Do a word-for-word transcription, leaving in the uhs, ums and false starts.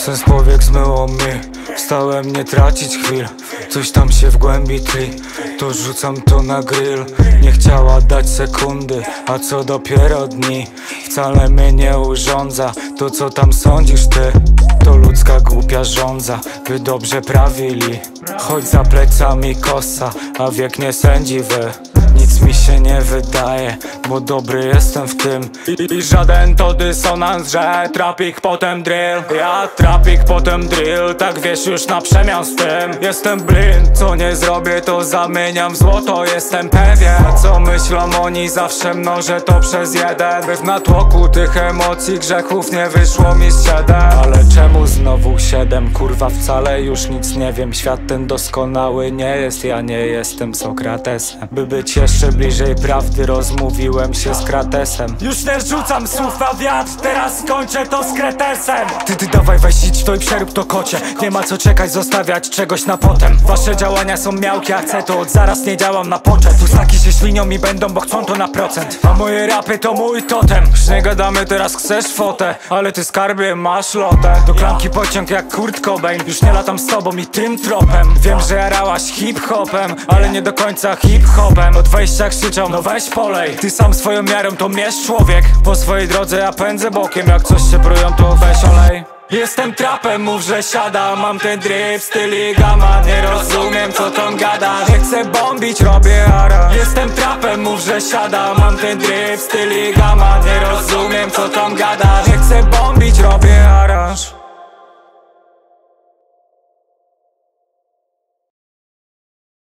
Sens powiek zmyło mi, wstałem nie tracić chwil. Coś tam się w głębi tli, to rzucam to na grill. Nie chciała dać sekundy, a co dopiero dni. Wcale mnie nie urządza to, co tam sądzisz ty. To ludzka głupia żądza, by dobrze prawili. Choć za plecami kosa, a wiek nie sędzi wy. Nic mi się nie wydaje, bo dobry jestem w tym. I, i żaden to dysonans, że trapik potem drill. Ja trapik potem drill, tak wiesz już na przemian z tym. Jestem blind, co nie zrobię to zamieniam w złoto. Jestem pewien, co myślą oni, zawsze mnożę to przez jeden. By w natłoku tych emocji grzechów nie wyszło mi z siedem. Ale czemu znowu siedem? Kurwa wcale już nic nie wiem. Świat ten doskonały nie jest, ja nie jestem Sokratesem. By być jeszcze bliżej prawdy, rozmówiłem się z Kratesem. Już nie rzucam słów na wiatr, teraz skończę to z Kretesem. Ty, ty dawaj weź idź to i przerób to kocie. Nie ma co czekać, zostawiać czegoś na potem. Wasze działania są miałkie, a chcę to od zaraz nie działam na poczet. Pustaki się ślinią mi będą, bo chcą to na procent. A moje rapy to mój totem. Już nie gadamy, teraz chcesz fotę, ale ty skarbie masz lotę. Do klamki pociąg jak Kurt Cobain. Już nie latam z tobą i tym tropem. Wiem, że jarałaś hip-hopem, ale nie do końca hip-hopem. Od wejścia krzyczą, no weź polej. Ty sam swoją miarą to mierz człowiek. Po swojej drodze ja pędzę bokiem. Jak coś się brują to weź olej. Jestem trapem, mów, że siada. Mam ten drip, styl i gama. Nie rozumiem, co tam gada. Nie chcę bombić, robię ara. Jestem trapem, mów, że siada. Mam ten drip, styl i gama. Nie rozumiem, co tam gada. Nie chcę bombić, robię aranż.